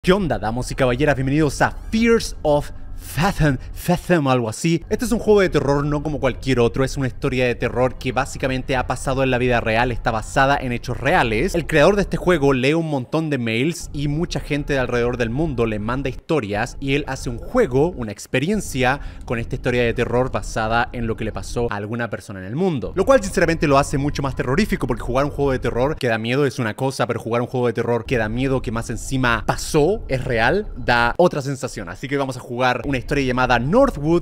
¿Qué onda, damas y caballeras? Bienvenidos a Fears of Fathom, algo así. Este es un juego de terror no como cualquier otro, es una historia de terror que básicamente ha pasado en la vida real, está basada en hechos reales. El creador de este juego lee un montón de mails y mucha gente de alrededor del mundo le manda historias y él hace un juego, una experiencia con esta historia de terror basada en lo que le pasó a alguna persona en el mundo. Lo cual sinceramente lo hace mucho más terrorífico, porque jugar un juego de terror que da miedo es una cosa, pero jugar un juego de terror que da miedo, que más encima pasó, es real, da otra sensación. Así que vamos a jugar una historia llamada Northwood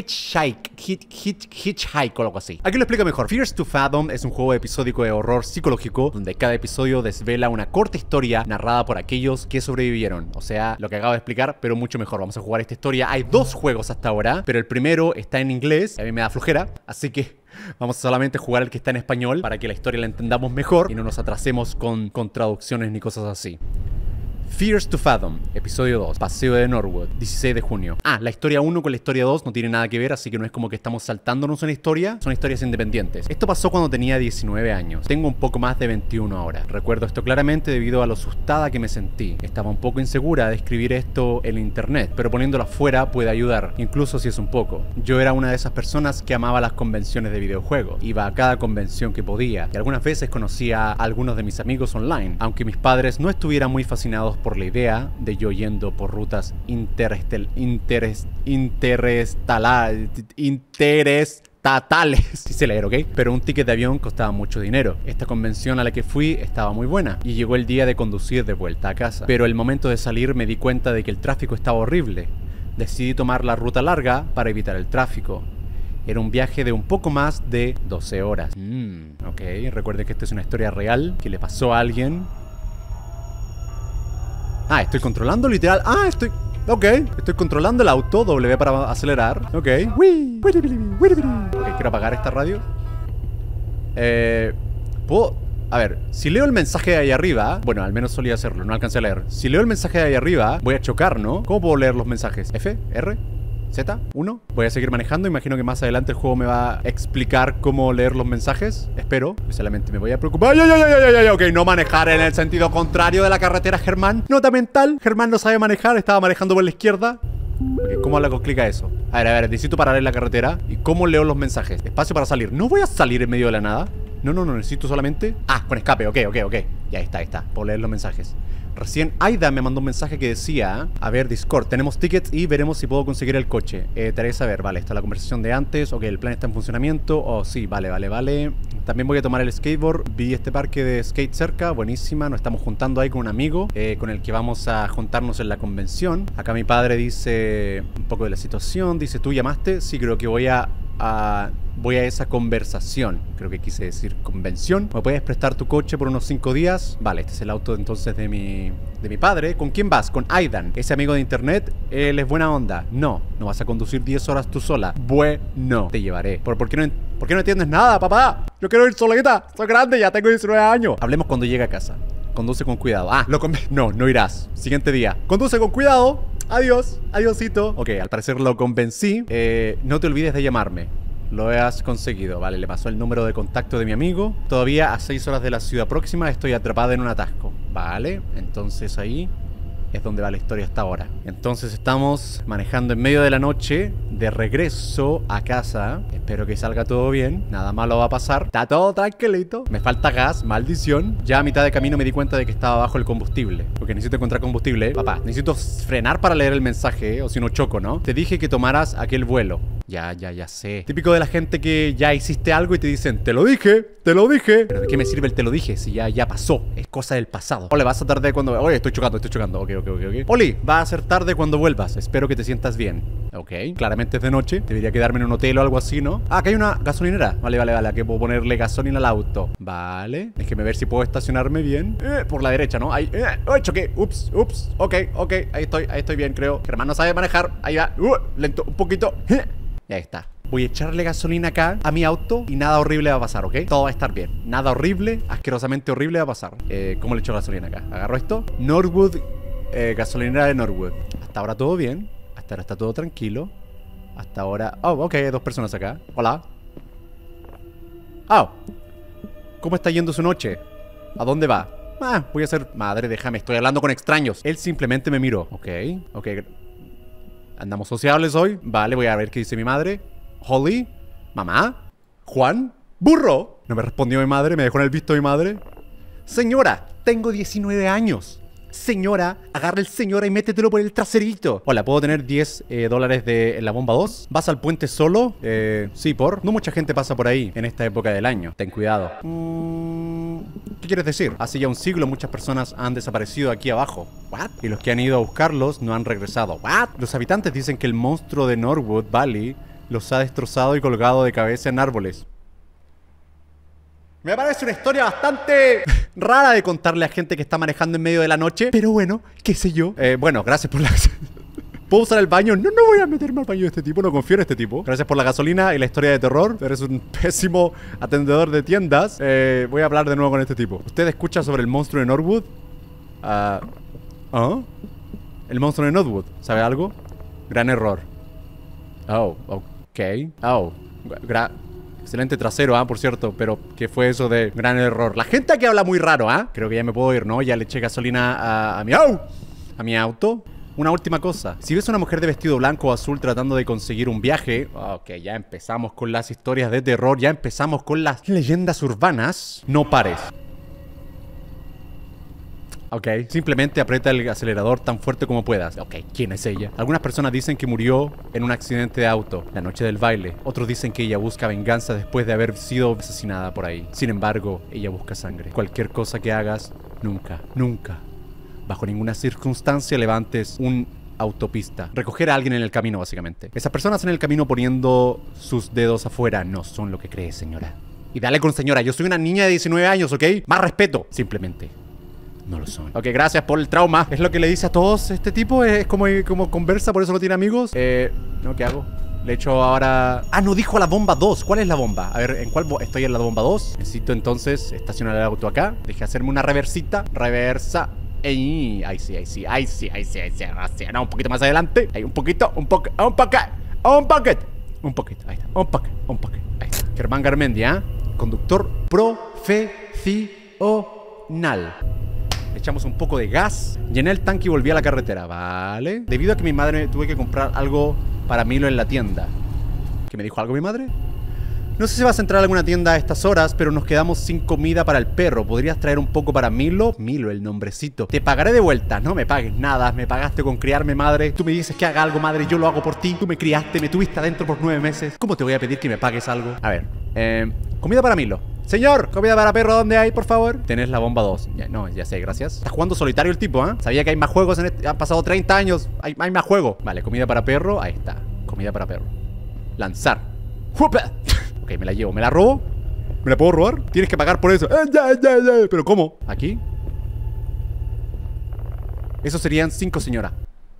Hitchhike o algo así. Aquí lo explico mejor. Fears to Fathom es un juego episódico de horror psicológico donde cada episodio desvela una corta historia narrada por aquellos que sobrevivieron. O sea, lo que acabo de explicar, pero mucho mejor. Vamos a jugar esta historia. Hay dos juegos hasta ahora, pero el primero está en inglés. A mí me da flojera, así que vamos a solamente jugar el que está en español para que la historia la entendamos mejor y no nos atrasemos con traducciones ni cosas así. Fears to Fathom, episodio 2, Paseo de Northwood, 16 de junio. La historia 1 con la historia 2 no tiene nada que ver, así que no es como que estamos saltándonos una historia, son historias independientes. Esto pasó cuando tenía 19 años, tengo un poco más de 21 ahora. Recuerdo esto claramente debido a lo asustada que me sentí. Estaba un poco insegura de escribir esto en internet, pero poniéndolo afuera puede ayudar, incluso si es un poco. Yo era una de esas personas que amaba las convenciones de videojuegos, iba a cada convención que podía, y algunas veces conocía a algunos de mis amigos online, aunque mis padres no estuvieran muy fascinados por la idea de yo yendo por rutas interestatales, si se leer, ¿ok? Pero un ticket de avión costaba mucho dinero. Esta convención a la que fui estaba muy buena y llegó el día de conducir de vuelta a casa. Pero el momento de salir me di cuenta de que el tráfico estaba horrible. Decidí tomar la ruta larga para evitar el tráfico. Era un viaje de un poco más de 12 horas. Ok, recuerden que esta es una historia real que le pasó a alguien. Estoy controlando literal. Estoy controlando el auto. W para acelerar. Ok. Quiero apagar esta radio. Puedo... A ver, si leo el mensaje de ahí arriba... Bueno, al menos solía hacerlo, no alcancé a leer. Si leo el mensaje de ahí arriba, voy a chocar, ¿no? ¿Cómo puedo leer los mensajes? ¿F? ¿R? Z, 1. Voy a seguir manejando. Imagino que más adelante el juego me va a explicar cómo leer los mensajes. Espero. Solamente me voy a preocupar. Ok, no manejar en el sentido contrario de la carretera, Germán. Nota mental. Germán no sabe manejar. Estaba manejando por la izquierda. Ok, ¿cómo le clica eso? A ver, necesito parar en la carretera. ¿Y cómo leo los mensajes? Espacio para salir. No voy a salir en medio de la nada. No, necesito solamente... con escape. Ok. Ya está. Puedo leer los mensajes. Recién Aida me mandó un mensaje que decía: a ver, Discord, tenemos tickets y veremos si puedo conseguir el coche. Te haré saber. Vale, está la conversación de antes. Ok, el plan está en funcionamiento. Sí, vale. También voy a tomar el skateboard. Vi este parque de skate cerca, buenísima. Nos estamos juntando ahí con un amigo con el que vamos a juntarnos en la convención. Acá mi padre dice un poco de la situación. Dice: ¿tú llamaste? Sí, creo que voy a esa conversación. Creo que quise decir convención. ¿Me puedes prestar tu coche por unos 5 días? Vale, este es el auto entonces de mi padre. ¿Con quién vas? Con Aidan, ese amigo de internet. Él es buena onda. No vas a conducir 10 horas tú sola. Bueno, te llevaré. ¿Por qué no entiendes nada, papá? Yo quiero ir solita. Soy grande, ya tengo 19 años. Hablemos cuando llegue a casa. Conduce con cuidado. No irás. Siguiente día. Conduce con cuidado. Adiósito. Ok, al parecer lo convencí. No te olvides de llamarme. Lo has conseguido. Vale, le pasó el número de contacto de mi amigo. Todavía a 6 horas de la ciudad próxima estoy atrapada en un atasco. Vale, entonces ahí es donde va la historia hasta ahora. Entonces estamos manejando en medio de la noche de regreso a casa. Espero que salga todo bien. Nada malo va a pasar. Está todo tranquilito. Me falta gas, maldición. Ya a mitad de camino me di cuenta de que estaba bajo el combustible. Porque necesito encontrar combustible. Papá, necesito frenar para leer el mensaje, o si no choco, ¿no? Te dije que tomaras aquel vuelo. Ya sé. Típico de la gente que ya hiciste algo y te dicen: te lo dije. Pero ¿de qué me sirve el te lo dije si ya pasó? Es cosa del pasado. Ole, vas a tarde cuando... Oye, estoy chocando. Ok. Oli, va a ser tarde cuando vuelvas. Espero que te sientas bien. Ok, claramente es de noche. Debería quedarme en un hotel o algo así, ¿no? Acá hay una gasolinera. Vale. Aquí puedo ponerle gasolina al auto. Vale. Déjeme ver si puedo estacionarme bien. Por la derecha, ¿no? Ahí. Choqué. Ups. Ok. Ahí estoy bien, creo. Germán no sabe manejar. Ahí va. Lento, un poquito. Ya está. Voy a echarle gasolina acá a mi auto y nada horrible va a pasar, ¿ok? Todo va a estar bien. Nada horrible, asquerosamente horrible va a pasar. ¿Cómo le echo gasolina acá? Agarro esto. Northwood, gasolinera de Northwood. Hasta ahora todo bien. Hasta ahora está todo tranquilo. Hasta ahora... ok, hay 2 personas acá. Hola. ¿Cómo está yendo su noche? ¿A dónde va? voy a ser... Madre, déjame, estoy hablando con extraños. Él simplemente me miró. Ok. ¿Andamos sociables hoy? Vale, voy a ver qué dice mi madre. Holly, mamá, Juan, burro. No me respondió mi madre, me dejó en el visto mi madre. Señora, tengo 19 años. Señora, agarra el señora y métetelo por el traserito. Hola, ¿puedo tener 10 dólares en la bomba 2? ¿Vas al puente solo? Sí, por. No mucha gente pasa por ahí en esta época del año. Ten cuidado. ¿Qué quieres decir? Hace ya un siglo muchas personas han desaparecido aquí abajo. ¿What? Y los que han ido a buscarlos no han regresado. ¿What? Los habitantes dicen que el monstruo de Norwood Valley los ha destrozado y colgado de cabeza en árboles. Me parece una historia bastante rara de contarle a gente que está manejando en medio de la noche. Pero bueno, qué sé yo. Bueno, gracias por la... ¿Puedo usar el baño? No voy a meterme al baño de este tipo. No confío en este tipo. Gracias por la gasolina y la historia de terror. Eres un pésimo atendedor de tiendas. Voy a hablar de nuevo con este tipo. ¿Usted escucha sobre el monstruo de Norwood? El monstruo de Norwood. ¿Sabe algo? Gran error. Oh, ok. Oh, excelente trasero, por cierto. Pero, ¿qué fue eso de gran error? La gente aquí habla muy raro, Creo que ya me puedo ir, ¿no? Ya le eché gasolina a mi auto. Una última cosa. Si ves a una mujer de vestido blanco o azul tratando de conseguir un viaje... Ok, ya empezamos con las historias de terror. Ya empezamos con las leyendas urbanas. No pares. Ok, simplemente aprieta el acelerador tan fuerte como puedas. Ok, ¿quién es ella? Algunas personas dicen que murió en un accidente de auto la noche del baile. Otros dicen que ella busca venganza después de haber sido asesinada por ahí. Sin embargo, ella busca sangre. Cualquier cosa que hagas, nunca, bajo ninguna circunstancia levantes un autopista. Recoger a alguien en el camino, básicamente. Esas personas en el camino poniendo sus dedos afuera no son lo que cree, señora. Y dale con señora, yo soy una niña de 19 años, ¿ok? Más respeto. Simplemente no lo son. Ok, gracias por el trauma. Es lo que le dice a todos este tipo. Es como conversa, por eso no tiene amigos. No, ¿qué hago? Le echo ahora... no dijo la bomba 2. ¿Cuál es la bomba? A ver, ¿en cuál estoy en la bomba 2? Necesito entonces estacionar el auto acá. Deje hacerme una reversita. Reversa. Ahí sí. No, un poquito más adelante. Ahí, un poquito. Un pocket. Ahí está. Un pocket. Ahí está. Germán Garmendia, conductor profesional. Le echamos un poco de gas. Llené el tanque y volví a la carretera. Vale. Debido a que mi madre tuve que comprar algo para Milo en la tienda. ¿Qué me dijo algo mi madre? No sé si vas a entrar a alguna tienda a estas horas, pero nos quedamos sin comida para el perro. ¿Podrías traer un poco para Milo? Milo, el nombrecito. Te pagaré de vuelta. No me pagues nada. Me pagaste con criarme, madre. Tú me dices que haga algo, madre. Yo lo hago por ti. Tú me criaste. Me tuviste adentro por 9 meses. ¿Cómo te voy a pedir que me pagues algo? A ver. Comida para Milo. Señor, comida para perro, ¿dónde hay, por favor? Tenés la bomba 2. Ya sé, gracias. Está jugando solitario el tipo, Sabía que hay más juegos en este... Han pasado 30 años. Hay más juegos. Vale, comida para perro. Ahí está. Comida para perro. Lanzar. ¡Jupa! Ok, me la llevo. ¿Me la robo? ¿Me la puedo robar? Tienes que pagar por eso. ¿Pero cómo? ¿Aquí? Eso serían 5, señora.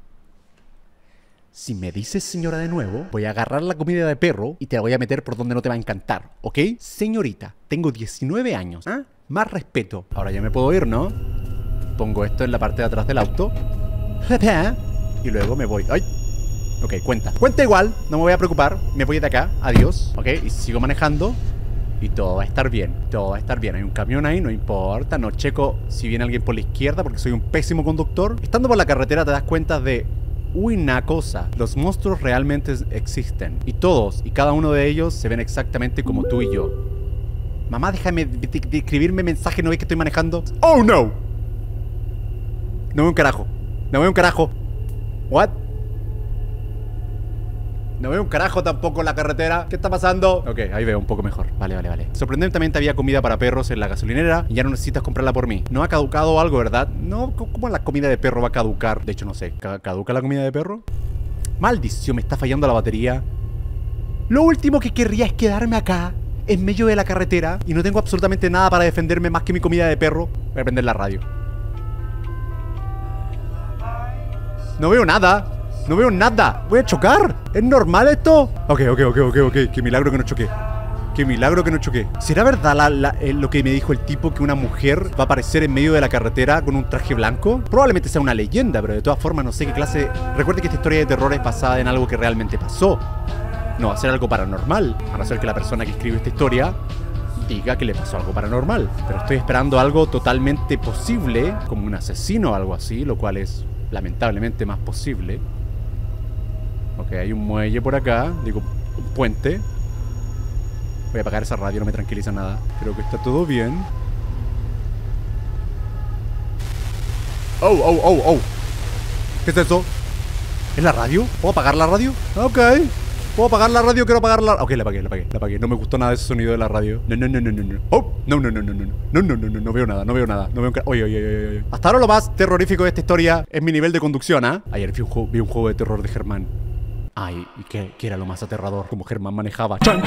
Si me dices señora de nuevo, voy a agarrar la comida de perro y te la voy a meter por donde no te va a encantar, ¿ok? Señorita, tengo 19 años, Más respeto. Ahora ya me puedo ir, ¿no? Pongo esto en la parte de atrás del auto. Y luego me voy. ¡Ay! Ok, cuenta. Cuenta igual, no me voy a preocupar. Me voy de acá, adiós. Ok, y sigo manejando. Y todo va a estar bien. Todo va a estar bien. Hay un camión ahí, no importa. No checo si viene alguien por la izquierda porque soy un pésimo conductor. Estando por la carretera te das cuenta de... una cosa. Los monstruos realmente existen. Y todos y cada uno de ellos se ven exactamente como tú y yo. Mamá, déjame de escribirme mensaje. ¿No ves que estoy manejando? ¡Oh, no! No veo un carajo. No veo un carajo. ¿What? No veo un carajo tampoco en la carretera. ¿Qué está pasando? Ok, ahí veo un poco mejor. Vale. Sorprendentemente había comida para perros en la gasolinera y ya no necesitas comprarla por mí. No ha caducado algo, ¿verdad? No, ¿cómo la comida de perro va a caducar? De hecho, no sé. ¿Caduca la comida de perro? Maldición, me está fallando la batería. Lo último que querría es quedarme acá, en medio de la carretera, y no tengo absolutamente nada para defenderme más que mi comida de perro. Voy a prender la radio. No veo nada. No veo nada. Voy a chocar. ¿Es normal esto? Ok. Qué milagro que no choqué. Qué milagro que no choqué. ¿Será verdad lo que me dijo el tipo, que una mujer va a aparecer en medio de la carretera con un traje blanco? Probablemente sea una leyenda, pero de todas formas no sé qué clase... Recuerde que esta historia de terror es basada en algo que realmente pasó. No va a ser algo paranormal. A no ser que la persona que escribe esta historia diga que le pasó algo paranormal. Pero estoy esperando algo totalmente posible, como un asesino o algo así, lo cual es lamentablemente más posible. Ok, hay un muelle por acá, digo, un puente. Voy a apagar esa radio, no me tranquiliza nada. Creo que está todo bien. Oh. ¿Qué es eso? ¿Es la radio? ¿Puedo apagar la radio? Ok. ¿Puedo apagar la radio? Quiero apagar la... Ok, la apagué. No me gustó nada ese sonido de la radio. No. Oh, no. No veo nada. Oye. Hasta ahora lo más terrorífico de esta historia es mi nivel de conducción, ¿ah? Ayer vi un juego de terror de Germán. Ay, ¿y qué era lo más aterrador? Como Germán manejaba. ¡Chan!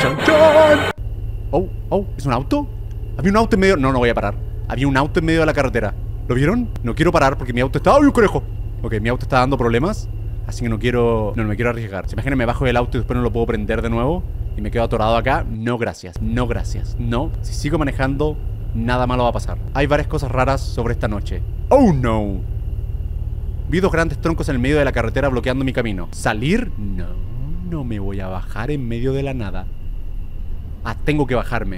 Oh, ¿es un auto? Había un auto en medio... No voy a parar. Había un auto en medio de la carretera. ¿Lo vieron? No quiero parar porque mi auto está... ¡Ay, un conejo! Ok, mi auto está dando problemas. Así que no me quiero arriesgar. ¿Se imaginan? Me bajo del auto y después no lo puedo prender de nuevo y me quedo atorado acá. No, gracias. No. Si sigo manejando, nada malo va a pasar. Hay varias cosas raras sobre esta noche. ¡Oh, no! Vi dos grandes troncos en el medio de la carretera bloqueando mi camino. ¿Salir? No me voy a bajar en medio de la nada. Ah, tengo que bajarme.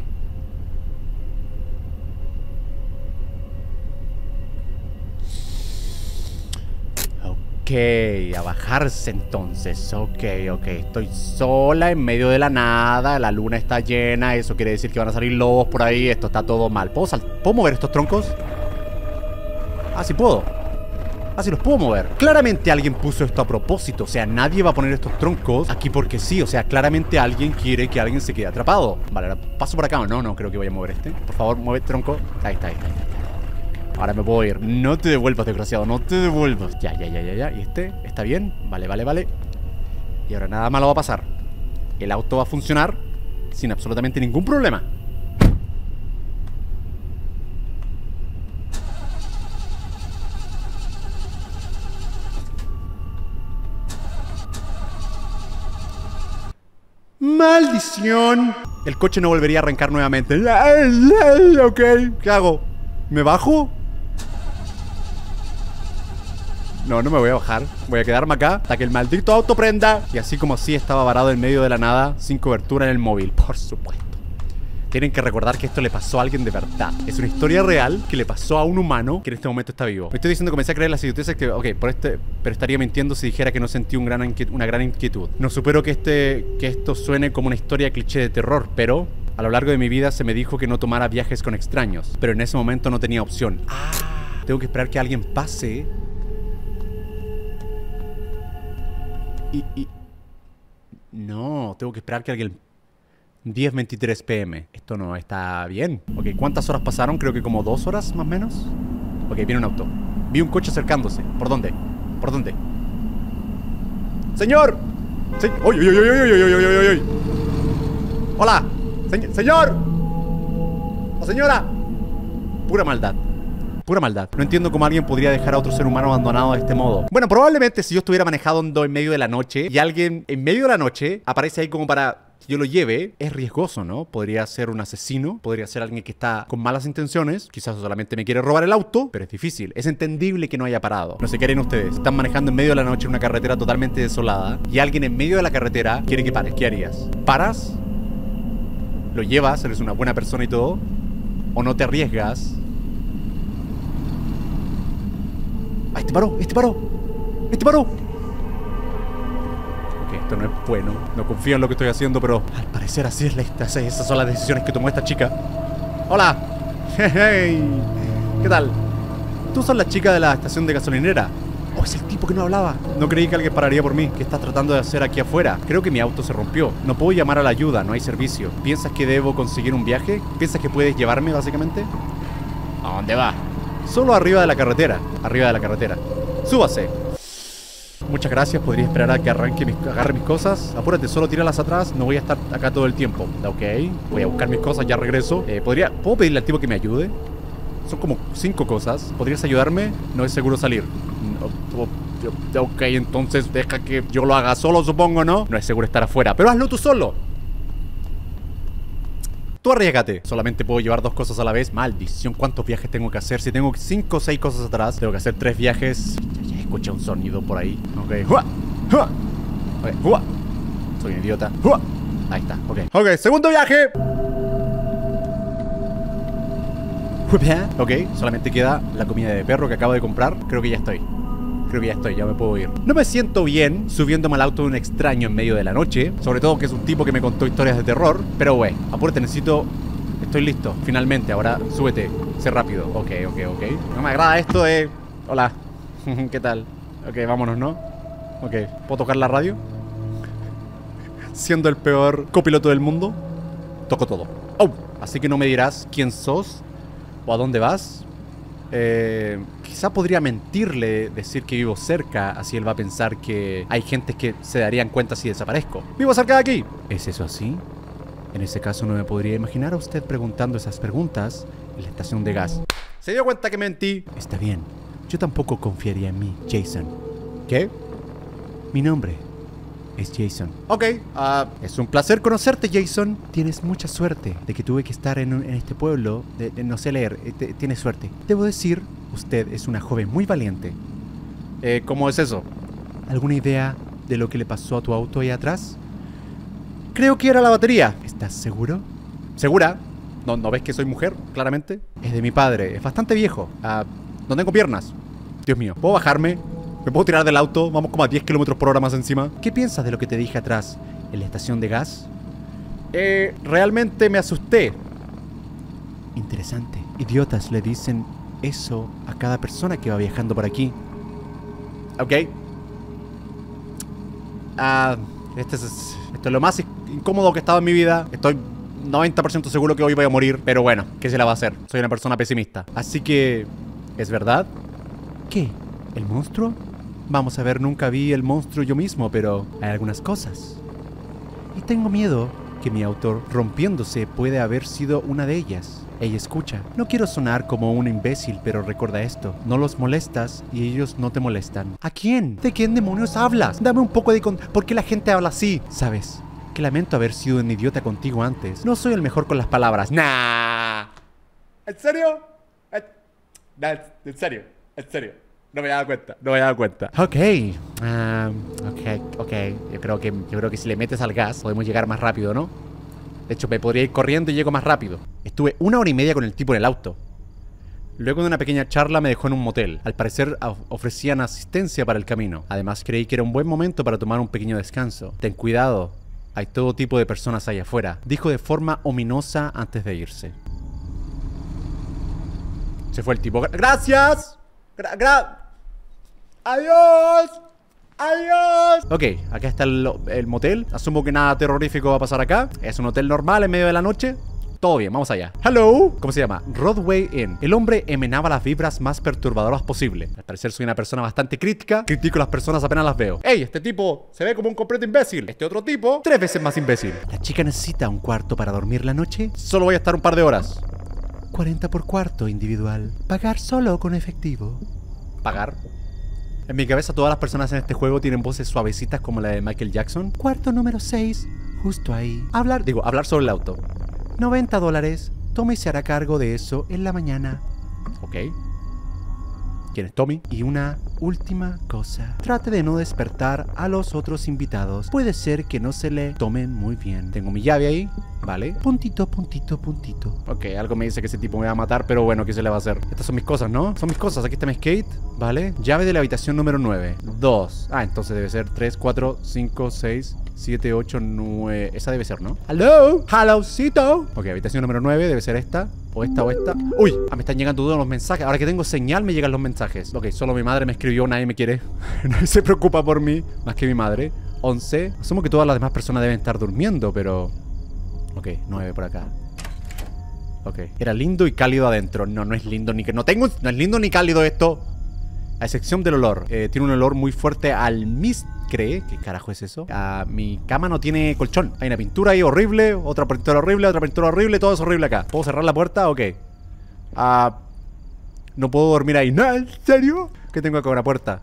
Ok, a bajarse entonces. Ok. Estoy sola en medio de la nada. La luna está llena. Eso quiere decir que van a salir lobos por ahí. Esto está todo mal. ¿Puedo mover estos troncos? Ah, sí puedo. Ah, sí los puedo mover. Claramente alguien puso esto a propósito. O sea, nadie va a poner estos troncos aquí porque sí. O sea, claramente alguien quiere que alguien se quede atrapado. Vale, ahora paso por acá. No creo que vaya a mover este. Por favor, mueve tronco. Ahí está. Ahora me puedo ir. No te devuelvas, desgraciado. No te devuelvas. Ya. ¿Y este? ¿Está bien? Vale. Y ahora nada malo va a pasar. El auto va a funcionar sin absolutamente ningún problema. ¡Maldición! El coche no volvería a arrancar nuevamente. Ok, ¿qué hago? ¿Me bajo? No me voy a bajar. Voy a quedarme acá hasta que el maldito auto prenda. Y así como así estaba varado en medio de la nada, sin cobertura en el móvil. Por supuesto. Tienen que recordar que esto le pasó a alguien de verdad. Es una historia real que le pasó a un humano que en este momento está vivo. Me estoy diciendo, comencé a creer las idioteces que... Ok, pero estaría mintiendo si dijera que no sentí una gran inquietud. No supero que esto suene como una historia cliché de terror, pero... A lo largo de mi vida se me dijo que no tomara viajes con extraños. Pero en ese momento no tenía opción. Tengo que esperar que alguien pase... No, tengo que esperar que alguien... 10:23 p.m. Esto no está bien. Ok, ¿cuántas horas pasaron? Creo que como 2 horas más o menos. Ok, viene un auto. Vi un coche acercándose. ¿Por dónde? ¡Señor! ¡Oy! ¡Hola! ¡Señor! ¡O señora! Pura maldad. No entiendo cómo alguien podría dejar a otro ser humano abandonado de este modo. Bueno, probablemente si yo estuviera manejando en medio de la noche y alguien en medio de la noche aparece ahí como para que yo lo lleve, es riesgoso, ¿no? Podría ser un asesino, podría ser alguien que está con malas intenciones, quizás solamente me quiere robar el auto, pero es difícil. Es entendible que no haya parado. No sé qué harían ustedes. Están manejando en medio de la noche en una carretera totalmente desolada y alguien en medio de la carretera quiere que pares. ¿Qué harías? ¿Paras? ¿Lo llevas? ¿Eres una buena persona y todo? ¿O no te arriesgas? ¡Ah, este paró! Ok, esto no es bueno. No confío en lo que estoy haciendo, pero al parecer así es esas son las decisiones que tomó esta chica. ¡Hola! ¡Hey! ¿Qué tal? ¿Tú sos la chica de la estación de gasolinera? ¡Oh, es el tipo que no hablaba! No creí que alguien pararía por mí. ¿Qué estás tratando de hacer aquí afuera? Creo que mi auto se rompió. No puedo llamar a la ayuda, no hay servicio. ¿Piensas que debo conseguir un viaje? ¿Piensas que puedes llevarme, básicamente? ¿A dónde va? Solo arriba de la carretera. Súbase. Muchas gracias, podría esperar a que agarre mis cosas. Apúrate, solo tíralas atrás. No voy a estar acá todo el tiempo. Ok, voy a buscar mis cosas, ya regreso. ¿Puedo pedirle al tipo que me ayude? Son como 5 cosas. ¿Podrías ayudarme? No es seguro salir. Ok, entonces deja que yo lo haga solo, supongo, ¿no? No es seguro estar afuera, pero hazlo tú solo. Tú arriesgate. Solamente puedo llevar 2 cosas a la vez. Maldición, ¿cuántos viajes tengo que hacer? Si tengo 5 o 6 cosas atrás, tengo que hacer 3 viajes. Ya escuché un sonido por ahí. Ok. Soy un idiota. Ahí está. Ok, segundo viaje. Ok, solamente queda la comida de perro que acabo de comprar. Creo que ya estoy. Ya me puedo ir. No me siento bien subiéndome al auto de un extraño en medio de la noche. Sobre todo que es un tipo que me contó historias de terror. Pero güey, apúrate, necesito... Estoy listo, finalmente. Ahora súbete, sé rápido. Ok. No me agrada esto de... Hola. ¿Qué tal? Ok, vámonos, ¿no? Ok, ¿puedo tocar la radio? Siendo el peor copiloto del mundo, toco todo. Oh, así que no me dirás quién sos o a dónde vas. Quizá podría mentirle, decir que vivo cerca, así él va a pensar que hay gente que se darían cuenta si desaparezco. ¡Vivo cerca de aquí! ¿Es eso así? En ese caso no me podría imaginar a usted preguntando esas preguntas en la estación de gas. ¿Se dio cuenta que mentí? Está bien. Yo tampoco confiaría en mí, Jason. ¿Qué? Mi nombre es Jason. Ok, es un placer conocerte, Jason. Tienes mucha suerte de que tuve que estar en este pueblo. No sé leer, tienes suerte. Debo decir, usted es una joven muy valiente. ¿Cómo es eso? ¿Alguna idea de lo que le pasó a tu auto ahí atrás? Creo que era la batería. ¿Estás seguro? ¿Segura? ¿No ves que soy mujer, claramente? Es de mi padre, es bastante viejo. No tengo piernas. Dios mío, ¿puedo bajarme? ¿Me puedo tirar del auto? Vamos como a 10 kilómetros por hora más encima. ¿Qué piensas de lo que te dije atrás en la estación de gas? Realmente me asusté. Interesante. Idiotas le dicen eso a cada persona que va viajando por aquí. Ok. Esto es lo más incómodo que he estado en mi vida. Estoy 90% seguro que hoy voy a morir. Pero bueno, ¿qué se la va a hacer? Soy una persona pesimista. Así que... ¿es verdad? ¿Qué? ¿El monstruo? Vamos a ver, nunca vi el monstruo yo mismo, pero hay algunas cosas. Y tengo miedo que mi auto rompiéndose puede haber sido una de ellas. Ella escucha. No quiero sonar como un imbécil, pero recuerda esto. No los molestas y ellos no te molestan. ¿A quién? ¿De quién demonios hablas? Dame un poco de... ¿Por qué la gente habla así? ¿Sabes? Que lamento haber sido un idiota contigo antes. No soy el mejor con las palabras. ¡Nah! ¿En serio? En serio. No me había dado cuenta. Ok. Yo creo que si le metes al gas podemos llegar más rápido, ¿no? De hecho, me podría ir corriendo y llego más rápido. Estuve 1 hora y media con el tipo en el auto. Luego de una pequeña charla me dejó en un motel. Al parecer ofrecían asistencia para el camino. Además creí que era un buen momento para tomar un pequeño descanso. Ten cuidado. Hay todo tipo de personas allá afuera. Dijo de forma ominosa antes de irse. Se fue el tipo. ¡Gracias! ¡Adiós! Ok, acá está el motel. Asumo que nada terrorífico va a pasar acá. Es un hotel normal en medio de la noche. Todo bien, vamos allá. Hello. ¿Cómo se llama? Rodway Inn. El hombre emanaba las vibras más perturbadoras posible. Al parecer soy una persona bastante crítica. Critico a las personas apenas las veo. ¡Ey! Este tipo se ve como un completo imbécil. Este otro tipo, 3 veces más imbécil. ¿La chica necesita un cuarto para dormir la noche? Solo voy a estar un par de horas. 40 por cuarto individual. Pagar solo con efectivo. ¿Pagar? En mi cabeza todas las personas en este juego tienen voces suavecitas como la de Michael Jackson. Cuarto número 6, justo ahí. Hablar sobre el auto. $90. Tommy se hará cargo de eso en la mañana. Ok. ¿Quién es Tommy? Y una última cosa. Trate de no despertar a los otros invitados. Puede ser que no se le tomen muy bien. Tengo mi llave ahí. Vale. Puntito. Ok, algo me dice que ese tipo me va a matar, pero bueno, ¿qué se le va a hacer? Estas son mis cosas, ¿no? Son mis cosas. Aquí está mi skate. Vale. Llave de la habitación número 9. 2. Entonces debe ser 3, 4, 5, 6, 7, 8, 9. Esa debe ser, ¿no? ¡Hello! ¡Hallowcito! Ok, habitación número 9 debe ser esta. O esta. ¡Uy! Me están llegando todos los mensajes. Ahora que tengo señal me llegan los mensajes. Ok, solo mi madre me escribió. Nadie me quiere. Nadie se preocupa por mí. Más que mi madre. 11. Asumo que todas las demás personas deben estar durmiendo, pero... Ok, 9 por acá. Ok. Era lindo y cálido adentro. No es lindo ni que... No es lindo ni cálido esto. A excepción del olor. Tiene un olor muy fuerte al almizcle. ¿Qué carajo es eso? Mi cama no tiene colchón. Hay una pintura ahí horrible. Otra pintura horrible. Todo es horrible acá. ¿Puedo cerrar la puerta? Ok. No puedo dormir ahí. ¿No? ¿En serio? ¿Qué tengo acá con la puerta?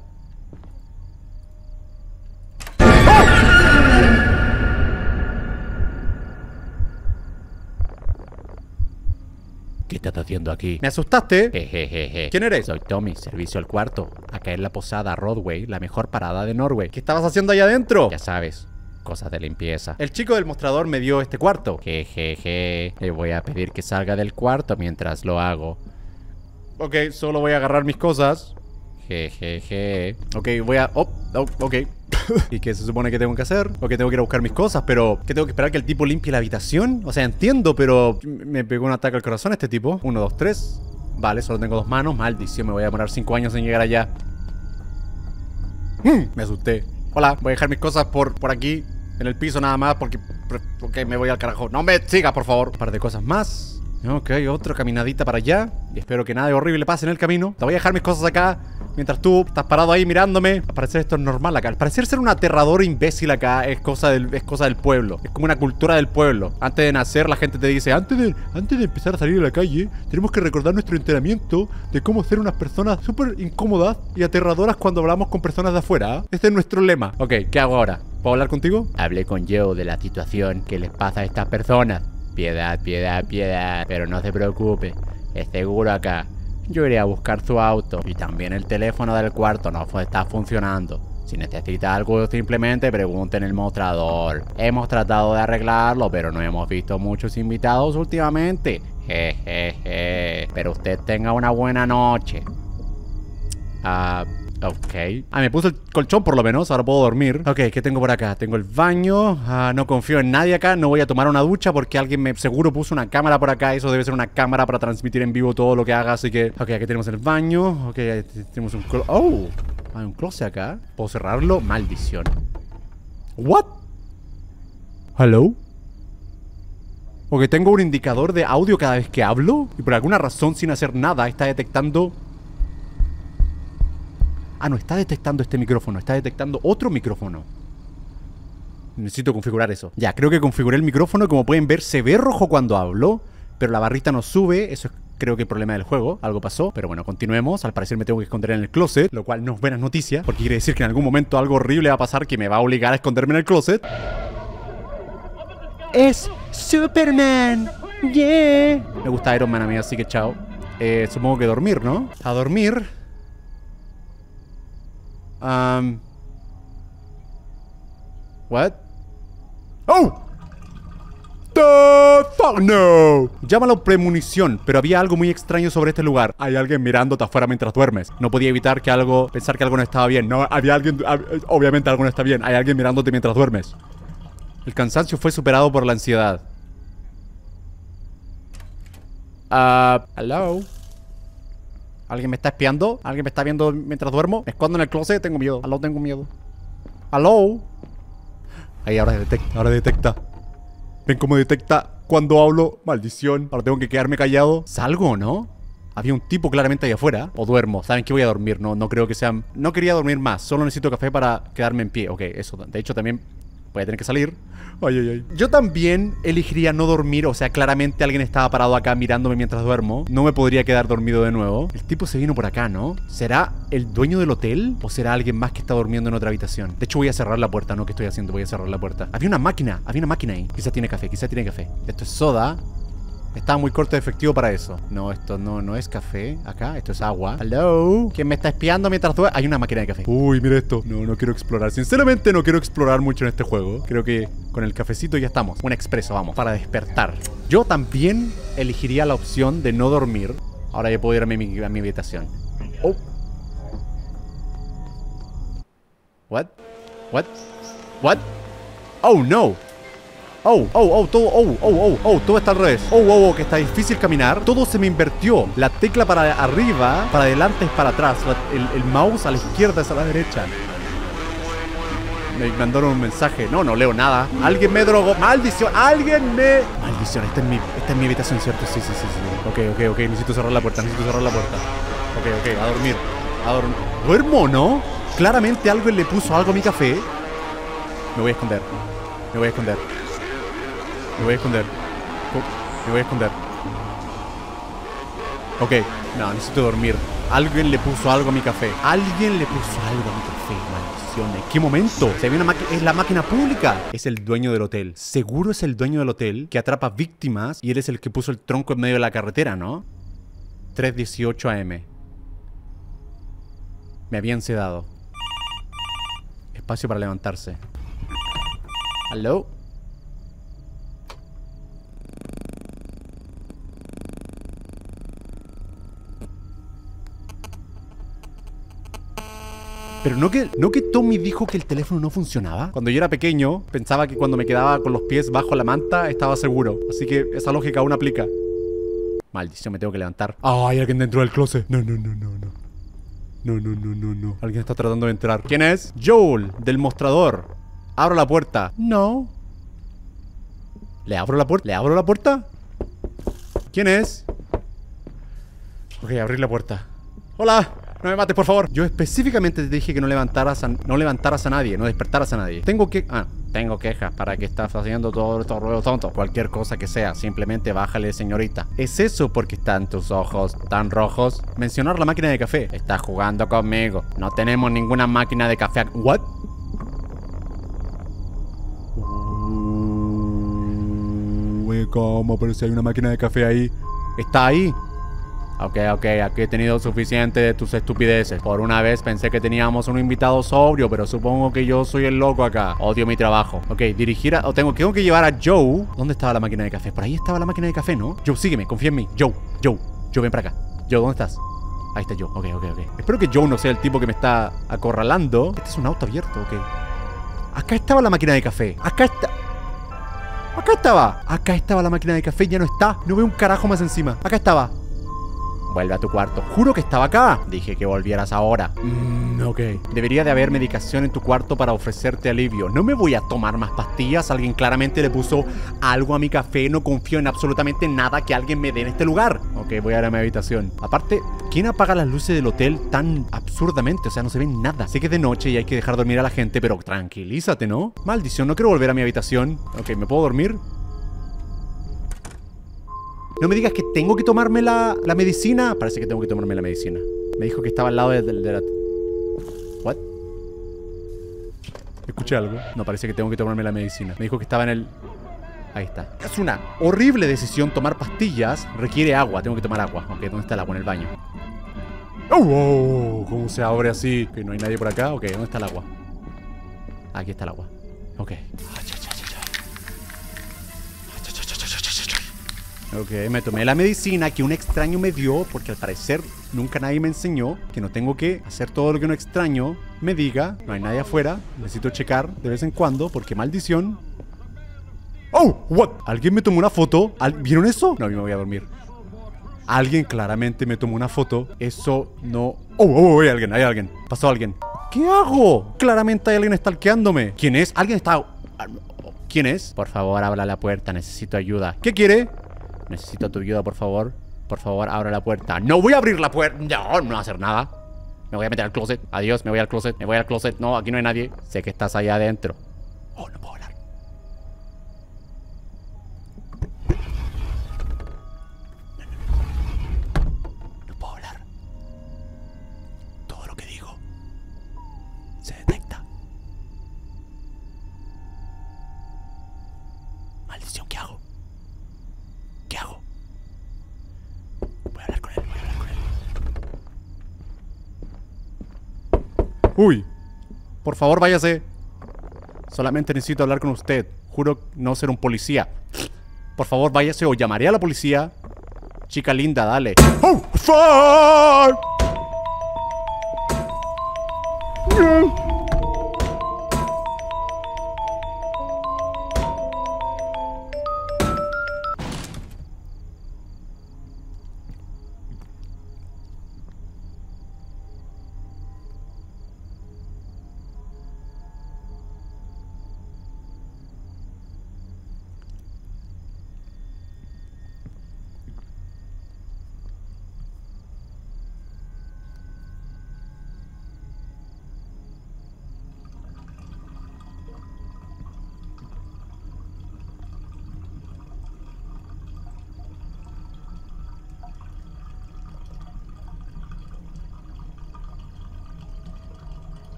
¿Qué estás haciendo aquí? ¿Me asustaste? Jejeje. ¿Quién eres? Soy Tommy, servicio al cuarto. Acá en la posada Rodway, la mejor parada de Norway. ¿Qué estabas haciendo ahí adentro? Ya sabes, cosas de limpieza. El chico del mostrador me dio este cuarto. Jejeje. Le voy a pedir que salga del cuarto mientras lo hago. Ok, solo voy a agarrar mis cosas. Jejeje. Ok, voy a... Oh, ok. ¿Y qué se supone que tengo que hacer? Ok, tengo que ir a buscar mis cosas, pero... ¿Qué tengo que esperar que el tipo limpie la habitación? O sea, entiendo, pero... Me pegó un ataque al corazón este tipo. 1, 2, 3. Vale, solo tengo 2 manos. Maldición, me voy a demorar 5 años en llegar allá. Me asusté. Hola, voy a dejar mis cosas por aquí, en el piso nada más, porque me voy al carajo. No me sigas, por favor. Un par de cosas más. Ok, otra caminadita para allá. Y espero que nada horrible pase en el camino. Te voy a dejar mis cosas acá, mientras tú estás parado ahí mirándome. Al parecer esto es normal acá. Al parecer ser un aterrador imbécil acá es cosa del pueblo. Es como una cultura del pueblo. Antes de nacer la gente te dice, antes de empezar a salir a la calle, tenemos que recordar nuestro entrenamiento de cómo ser unas personas súper incómodas y aterradoras cuando hablamos con personas de afuera. Este es nuestro lema. Ok, ¿qué hago ahora? ¿Puedo hablar contigo? Hablé con Joe de la situación que les pasa a estas personas. Piedad, piedad, piedad. Pero no se preocupe, es seguro acá. Yo iré a buscar su auto. Y también el teléfono del cuarto no está funcionando. Si necesita algo, simplemente pregunte en el mostrador. Hemos tratado de arreglarlo, pero no hemos visto muchos invitados últimamente. Jejeje. Pero usted tenga una buena noche. Ok. Me puse el colchón por lo menos, ahora puedo dormir. Ok, ¿qué tengo por acá? Tengo el baño. No confío en nadie acá, no voy a tomar una ducha porque alguien me seguro puso una cámara por acá. Eso debe ser una cámara para transmitir en vivo todo lo que haga, así que... Ok, aquí tenemos el baño. Ok, aquí tenemos un closet. Oh, hay un closet acá. ¿Puedo cerrarlo? Maldición. What? Hello. Ok, tengo un indicador de audio cada vez que hablo y por alguna razón sin hacer nada está detectando... no está detectando este micrófono, está detectando otro micrófono. Necesito configurar eso. Ya, creo que configuré el micrófono. Como pueden ver, se ve rojo cuando hablo, pero la barrita no sube. Eso es, creo que el problema del juego. Algo pasó, pero bueno, continuemos. Al parecer me tengo que esconder en el closet, lo cual no es buenas noticias, porque quiere decir que en algún momento algo horrible va a pasar que me va a obligar a esconderme en el closet. ¡Es Superman! ¡Yeah! Me gusta Iron Man a mí, así que chao. Supongo que dormir, ¿no? A dormir. What? ¡Oh! The fuck no. Llámalo premonición, pero había algo muy extraño sobre este lugar. Hay alguien mirándote afuera mientras duermes. No podía evitar pensar que algo no estaba bien. No, había alguien, obviamente algo no está bien. Hay alguien mirándote mientras duermes. El cansancio fue superado por la ansiedad. Hello. ¿Alguien me está espiando? ¿Alguien me está viendo mientras duermo? Me escondo en el closet, tengo miedo. Aló, tengo miedo. Aló. Ahí, ahora detecta, ahora detecta. ¿Ven cómo detecta cuando hablo? Maldición. Ahora tengo que quedarme callado. ¿Salgo o no? Había un tipo claramente ahí afuera. O duermo. ¿Saben qué? Voy a dormir. No creo que sean... No quería dormir más. Solo necesito café para quedarme en pie. Ok, eso. De hecho, también voy a tener que salir. Ay, ay, ay. Yo también elegiría no dormir. O sea, claramente alguien estaba parado acá mirándome mientras duermo. No me podría quedar dormido de nuevo. El tipo se vino por acá, ¿no? ¿Será el dueño del hotel? ¿O será alguien más que está durmiendo en otra habitación? De hecho, voy a cerrar la puerta, ¿no? ¿Qué estoy haciendo? Voy a cerrar la puerta. Había una máquina ahí. Quizá tiene café, quizá tiene café. Esto es soda. Estaba muy corto de efectivo para eso. No, esto no es café. Acá, esto es agua. Hello. ¿Quién me está espiando mientras duerme? Hay una máquina de café. Uy, mira esto. No quiero explorar. Sinceramente no quiero explorar mucho en este juego. Creo que con el cafecito ya estamos. Un expreso, vamos, para despertar. Yo también elegiría la opción de no dormir. Ahora ya puedo ir a mi habitación. Oh. What? Oh, no. Todo está al revés. Que está difícil caminar. Todo se me invertió. La tecla para arriba, para adelante es para atrás. El mouse a la izquierda es a la derecha. Me mandaron un mensaje. No leo nada. Alguien me drogó. Maldición. Maldición. Esta es mi habitación, ¿cierto? Sí. Ok. Necesito cerrar la puerta. Ok. A dormir. ¿Duermo o no? Claramente alguien le puso algo a mi café. Me voy a esconder. Ok, no, necesito dormir. Alguien le puso algo a mi café. Maldición. ¿En qué momento? Se ve una máquina. Es la máquina pública. Es el dueño del hotel. Seguro es el dueño del hotel que atrapa víctimas y él es el que puso el tronco en medio de la carretera, ¿no? 3:18 AM. Me habían sedado. Espacio para levantarse. ¿Aló? Pero no que Tommy dijo que el teléfono no funcionaba. Cuando yo era pequeño, pensaba que cuando me quedaba con los pies bajo la manta estaba seguro. Así que esa lógica aún aplica. Maldición, me tengo que levantar. Ah, hay alguien dentro del closet. No. No. Alguien está tratando de entrar. ¿Quién es? Joel, del mostrador. Abro la puerta. No. ¿Le abro la puerta? ¿Le abro la puerta? ¿Quién es? Ok, abrir la puerta. Hola. No me mates, por favor. Yo específicamente te dije que no levantaras a nadie, no despertaras a nadie. Tengo quejas para que estás haciendo todo estos ruidos tontos. Cualquier cosa que sea, simplemente bájale, señorita. ¿Es eso porque están tus ojos tan rojos? Mencionar la máquina de café. Estás jugando conmigo. No tenemos ninguna máquina de café. ¿What? ¿Cómo? Pero si hay una máquina de café ahí. ¿Está ahí? Ok, aquí he tenido suficiente de tus estupideces. Por una vez pensé que teníamos un invitado sobrio, pero supongo que yo soy el loco acá. Odio mi trabajo. Ok, dirigir a... tengo que llevar a Joe. ¿Dónde estaba la máquina de café? Por ahí estaba la máquina de café, ¿no? Joe, sígueme, confía en mí. Joe, ven para acá. Joe, ¿dónde estás? Ahí está Joe. Ok. Espero que Joe no sea el tipo que me está acorralando. Este es un auto abierto, ok. Acá estaba la máquina de café. Acá estaba la máquina de café, ya no está. No veo un carajo más encima. Acá estaba. Vuelve a tu cuarto. Juro que estaba acá. Dije que volvieras ahora. Ok. Debería de haber medicación en tu cuarto para ofrecerte alivio. No me voy a tomar más pastillas. Alguien claramente le puso algo a mi café. No confío en absolutamente nada que alguien me dé en este lugar. Ok, voy a ir a mi habitación. Aparte, ¿quién apaga las luces del hotel tan absurdamente? O sea, no se ve nada. Sé que es de noche y hay que dejar dormir a la gente, pero tranquilízate, ¿no? Maldición, no quiero volver a mi habitación. Ok, ¿me puedo dormir? No me digas que tengo que tomarme la medicina. Parece que tengo que tomarme la medicina. Me dijo que estaba al lado de la... ¿What? ¿Escuché algo? No, parece que tengo que tomarme la medicina. Me dijo que estaba en el... Ahí está. Es una horrible decisión tomar pastillas. Requiere agua. Tengo que tomar agua. Ok, ¿dónde está el agua? En el baño. ¡Oh! ¿Cómo se abre así? Ok, no hay nadie por acá. Ok, ¿dónde está el agua? Aquí está el agua. Ok. Ok, me tomé la medicina que un extraño me dio, porque al parecer nunca nadie me enseñó que no tengo que hacer todo lo que un extraño me diga. No hay nadie afuera, necesito checar de vez en cuando, porque maldición. ¡Oh! ¿What? ¿Alguien me tomó una foto? ¿Vieron eso? No, a mí me voy a dormir. Alguien claramente me tomó una foto. Eso no... ¡Oh! Hay alguien. Pasó alguien. ¿Qué hago? Claramente hay alguien stalkeándome. ¿Quién es? ¿Alguien está...? ¿Quién es? Por favor, abra la puerta, necesito ayuda. ¿Qué quiere? Necesito tu ayuda, por favor. Por favor, abra la puerta. ¡No voy a abrir la puerta! No voy a hacer nada. Me voy a meter al closet. Adiós, me voy al closet. No, aquí no hay nadie. Sé que estás allá adentro. Oh, no puedo hablar. No puedo hablar. Todo lo que digo se detecta. Maldición, ¿qué hago? ¿Qué hago? Voy a hablar con él. Uy, por favor váyase. Solamente necesito hablar con usted. Juro no ser un policía. Por favor váyase o llamaré a la policía. Chica linda, dale. ¡Oh! ¡Fuck! No.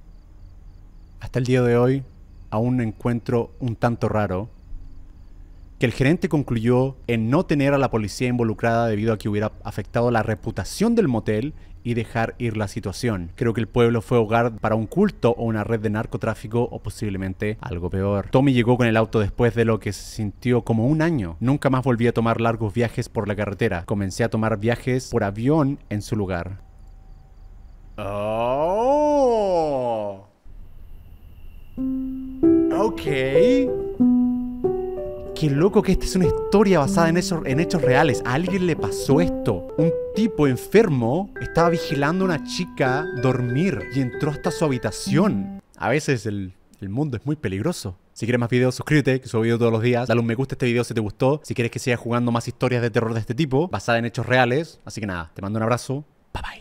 Hasta el día de hoy aún encuentro un tanto raro que el gerente concluyó en no tener a la policía involucrada debido a que hubiera afectado la reputación del motel y dejar ir la situación. Creo que el pueblo fue hogar para un culto o una red de narcotráfico o posiblemente algo peor. Tommy llegó con el auto después de lo que se sintió como un año. Nunca más volví a tomar largos viajes por la carretera. Comencé a tomar viajes por avión en su lugar. Oh. Ok. Qué loco que esta es una historia basada en hechos reales. A alguien le pasó esto. Un tipo enfermo estaba vigilando a una chica dormir y entró hasta su habitación. A veces el mundo es muy peligroso. Si quieres más videos, suscríbete, que subo videos todos los días. Dale un me gusta a este video si te gustó. Si quieres que siga jugando más historias de terror de este tipo, basadas en hechos reales. Así que nada, te mando un abrazo. Bye bye.